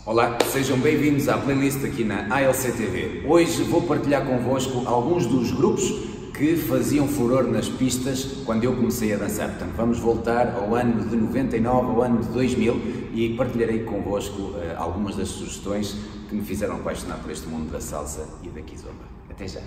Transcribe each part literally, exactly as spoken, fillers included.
Olá, sejam bem-vindos à playlist aqui na A L C T V. Hoje vou partilhar convosco alguns dos grupos que faziam furor nas pistas quando eu comecei a dançar. Portanto, vamos voltar ao ano de noventa e nove, ao ano de dois mil, e partilharei convosco uh, algumas das sugestões que me fizeram apaixonar por este mundo da salsa e da kizomba. Até já!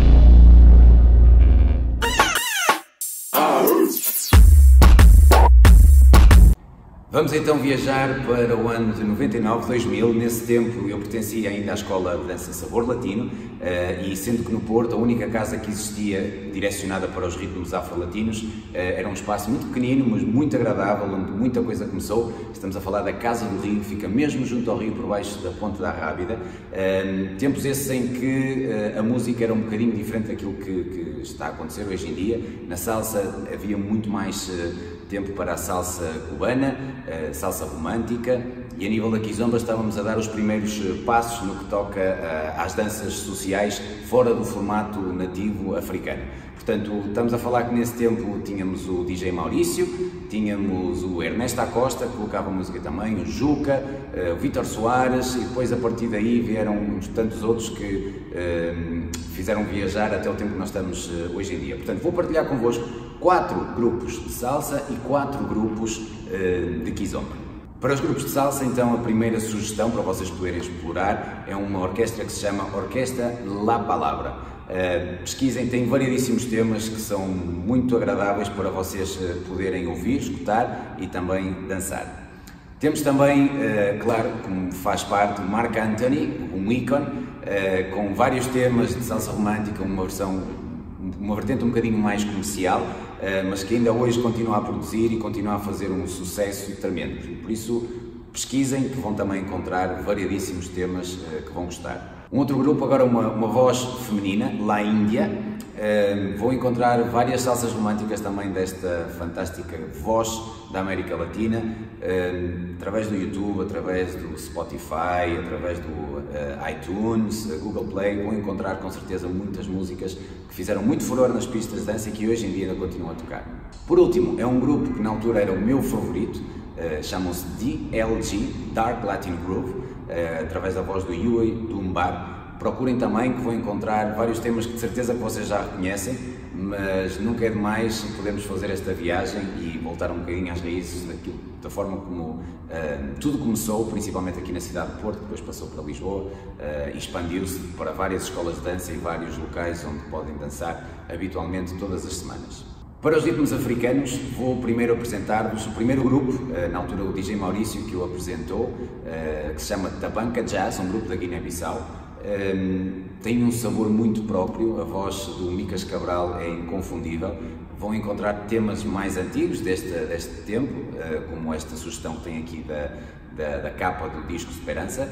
Vamos então viajar para o ano de noventa e nove, dois mil. Nesse tempo eu pertencia ainda à escola de dança Sabor Latino uh, e sendo que no Porto a única casa que existia direcionada para os ritmos afro-latinos uh, era um espaço muito pequenino, mas muito agradável, onde muita coisa começou. Estamos a falar da Casa do Rio, que fica mesmo junto ao rio, por baixo da Ponte da Rábida. Uh, tempos esses em que uh, a música era um bocadinho diferente daquilo que, que está a acontecer hoje em dia. Na salsa havia muito mais uh, tempo para a salsa cubana, a salsa romântica, e a nível da kizomba estávamos a dar os primeiros passos no que toca às danças sociais fora do formato nativo africano. Portanto, estamos a falar que nesse tempo tínhamos o D J Maurício, tínhamos o Ernesto Acosta, que colocava música também, o Juca, o Vítor Soares, e depois a partir daí vieram uns tantos outros que uh, fizeram viajar até o tempo que nós estamos uh, hoje em dia. Portanto, vou partilhar convosco quatro grupos de salsa e quatro grupos uh, de kizomba. Para os grupos de salsa, então, a primeira sugestão para vocês poderem explorar é uma orquestra que se chama Orquestra La Palabra. Uh, pesquisem, tem variedíssimos temas que são muito agradáveis para vocês uh, poderem ouvir, escutar e também dançar. Temos também, uh, claro, como faz parte, Marc Anthony, um ícone, uh, com vários temas de salsa romântica, uma versão, uma vertente um bocadinho mais comercial, uh, mas que ainda hoje continua a produzir e continua a fazer um sucesso tremendo. Por isso, pesquisem, que vão também encontrar variedíssimos temas uh, que vão gostar. Um outro grupo, agora uma, uma voz feminina, La Índia. Uh, vou encontrar várias salsas românticas também desta fantástica voz da América Latina, uh, através do YouTube, através do Spotify, através do uh, iTunes, uh, Google Play. Vou encontrar com certeza muitas músicas que fizeram muito furor nas pistas de dança e que hoje em dia ainda continuam a tocar. Por último, é um grupo que na altura era o meu favorito, uh, chamam-se D L G, Dark Latin Groove, Uh, através da voz do Yui Dumbar. Procurem também, que vão encontrar vários temas que de certeza que vocês já reconhecem, mas nunca é demais podemos fazer esta viagem e voltar um bocadinho às raízes daquilo, da forma como uh, tudo começou, principalmente aqui na cidade de Porto, depois passou para Lisboa uh, e expandiu-se para várias escolas de dança e vários locais onde podem dançar habitualmente todas as semanas. Para os ritmos africanos, vou primeiro apresentar-vos o primeiro grupo, na altura o D J Maurício que o apresentou, que se chama Tabanca Jazz, um grupo da Guiné-Bissau. Tem um sabor muito próprio, a voz do Micas Cabral é inconfundível. Vão encontrar temas mais antigos deste, deste tempo, como esta sugestão que tem aqui da, da, da capa do disco Esperança,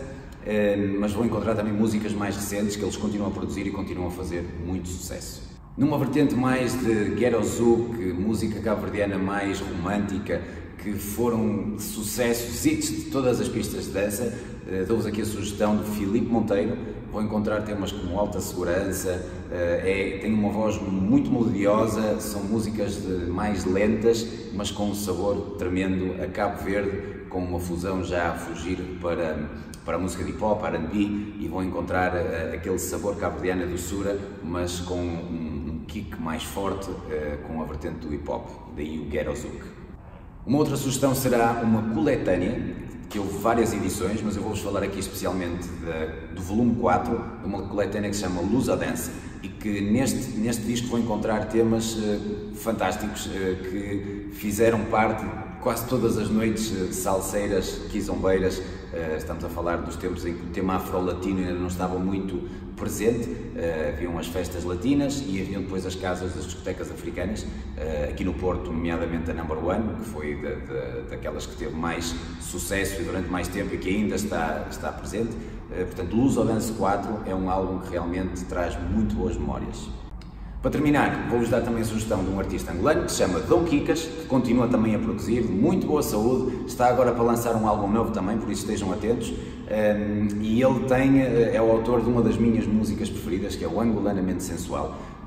mas vão encontrar também músicas mais recentes que eles continuam a produzir e continuam a fazer muito sucesso. Numa vertente mais de ghetto zouk, música cabo-verdiana mais romântica, que foram sucessos, hits de todas as pistas de dança, dou-vos aqui a sugestão de Filipe Monteiro. Vão encontrar temas como Alta Segurança, é, tem uma voz muito melodiosa, são músicas mais lentas, mas com um sabor tremendo a Cabo Verde, com uma fusão já a fugir para, para a música de hip-hop, R and B, e vão encontrar aquele sabor cabo-verdiano, a doçura, mas com um kick mais forte, uh, com a vertente do hip-hop, daí o Ghetto Zouk. Uma outra sugestão será uma coletânea, que houve várias edições, mas eu vou-vos falar aqui especialmente de, do volume quatro, de uma coletânea que se chama Lusa Dance, e que neste, neste disco vão encontrar temas uh, fantásticos, uh, que fizeram parte de quase todas as noites uh, salseiras, quizombeiras. Uh, estamos a falar dos tempos em que o tema afro-latino ainda não estava muito presente, uh, haviam as festas latinas e haviam depois as casas das discotecas africanas, uh, aqui no Porto, nomeadamente a Number One, que foi de, de, daquelas que teve mais sucesso e durante mais tempo e que ainda está, está presente. Uh, portanto, Lusa Dance quatro é um álbum que realmente traz muito boas memórias. Para terminar, vou-vos dar também a sugestão de um artista angolano que se chama Dom Kikas, que continua também a produzir, de muito boa saúde, está agora para lançar um álbum novo também, por isso estejam atentos, um, e ele tem, é o autor de uma das minhas músicas preferidas, que é o Angolanamente Sensual.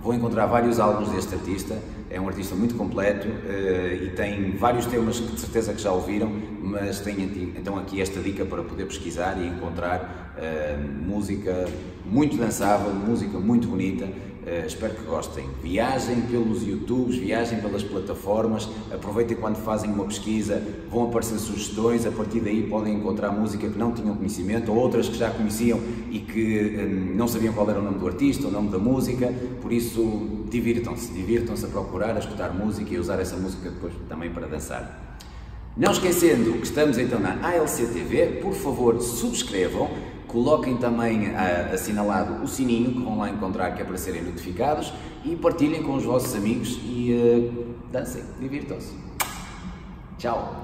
vão encontrar vários álbuns deste artista. É um artista muito completo uh, e tem vários temas que de certeza que já ouviram, mas tem então aqui esta dica para poder pesquisar e encontrar uh, música muito dançável, música muito bonita. Uh, espero que gostem. Viajem pelos YouTubes, viajem pelas plataformas, aproveitem quando fazem uma pesquisa, vão aparecer sugestões, a partir daí podem encontrar música que não tinham conhecimento ou outras que já conheciam e que um, não sabiam qual era o nome do artista, o nome da música, por isso divirtam-se, divirtam-se a procurar, a escutar música e usar essa música depois também para dançar. Não esquecendo que estamos então na A L C T V, por favor subscrevam, coloquem também ah, assinalado o sininho que vão lá encontrar que é para serem notificados e partilhem com os vossos amigos e uh, dancem, divirtam-se. Tchau!